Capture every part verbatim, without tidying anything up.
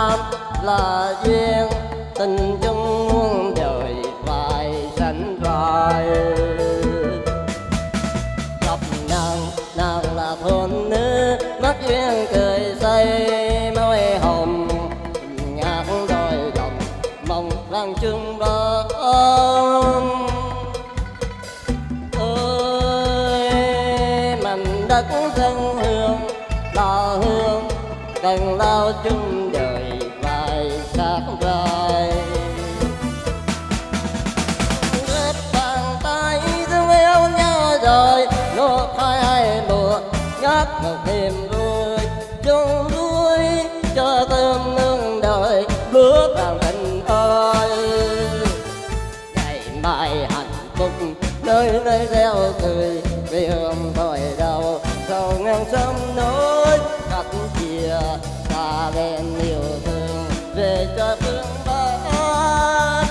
Nam là duyên, tình chung muôn đời phải sánh vai. Gặp nàng, nàng là thôn nữ, mắt duyên cười say môi hồng, ngát đôi lòng mong rằng chung đó. Ơi mảnh đất dân hương là hương, cần lao chung đời vai sát vai. Ghép bàn tay thương yêu nhau rồi, nốt hai hai mùa ngát một niềm vui, chung vui cho thơm nương đời bước vào tình ơi. Ngày mai hạnh phúc nơi nơi reo cười, vì hương thôi đâu sầu ngang sông nối cách chia ta bên yêu thương về cho phương Bắc.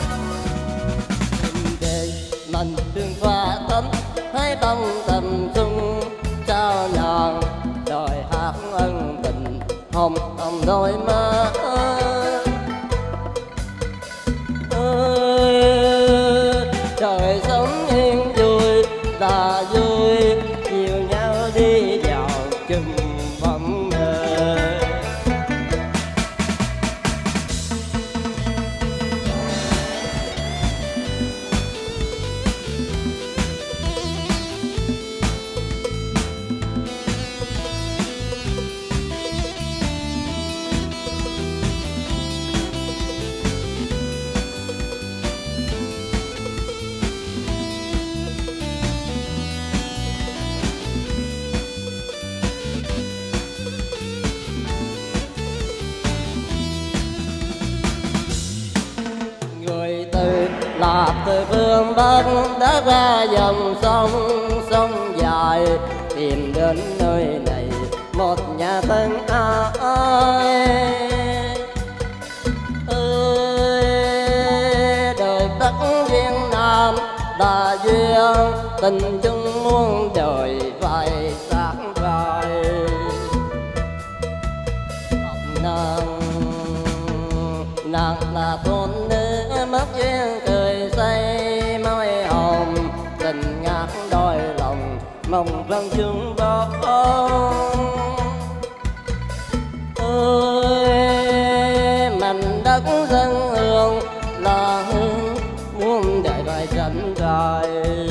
Tình đời mình tương pha tấm hai bông tầm trung trao nàng, đòi hát ân tình hồng hồng đôi má. Trời sống yên vui là vui, chiều nhau đi vào chung bóng mơ. Người từ lạc từ phương Bắc đã ra dòng sông sông dài, tìm đến nơi này một nhà thân ai. Ơi đời Bắc duyên Nam là duyên, tình chung muôn đời phải sát vai. Nàng nàng là thôn nữ, mắt duyên cười say môi hồng, tình ngát đôi lòng mong rằng chung đó. Ơi mảnh đất dân hương là hương, muôn đời phải sánh vai.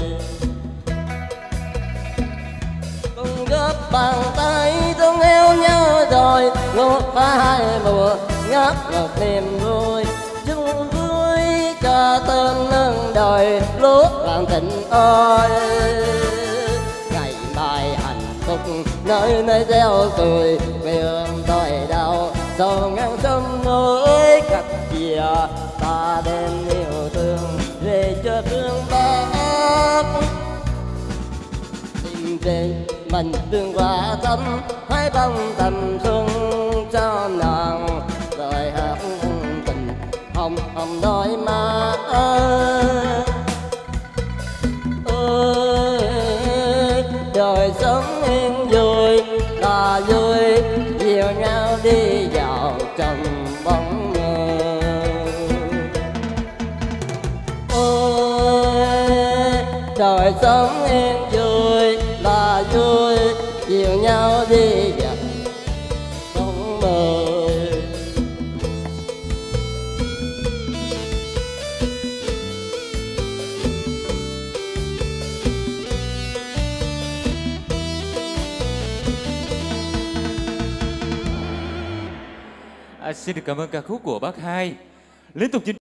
Cùng góp bàn tay thương yêu nhau rồi, ngút phá hai mùa ngát ngọt niềm vui, chung vui cho tên nương đời lúc làm tình ơi. Ngày mai hạnh phúc nơi nơi reo cười, quê hương tôi đâu sầu ngang sông núi cách chia ta đem yêu thương về cho phương Bắc. Tình về mình tương qua thắm hai bông tầm xuân cho nàng, rồi hát tình hồng hồng đôi má. Ơi đời sống yên vui là vui, dìu nhau đi vào trong bóng mơ. Ôi đời sống yên vui là vui, dìu nhau đi vào bóng mơ. À, xin được cảm ơn ca khúc của bác Hai. Liên tục